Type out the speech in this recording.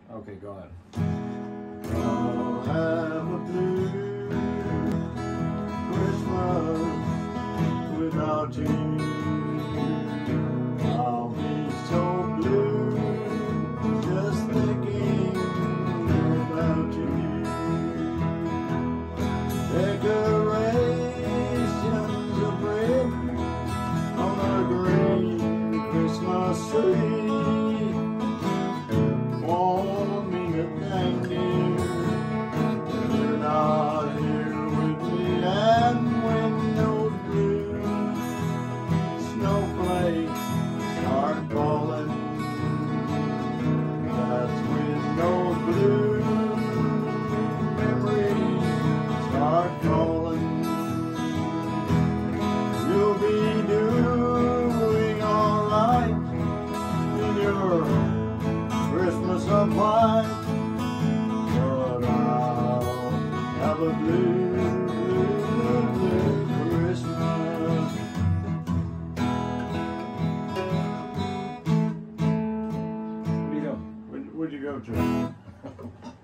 Okay, go ahead. I'll have a blue Christmas without you. I'll be so blue just thinking about you. Decorations of red on a green Christmas tree won't mean a thing, dear, when you're not here with me. And when those blue snowflakes start falling, that's when those blue memories start calling. You'll be doing alright in your Christmas of white, but I'll have a blue, blue, blue Christmas. Where'd you go? Where'd you go to?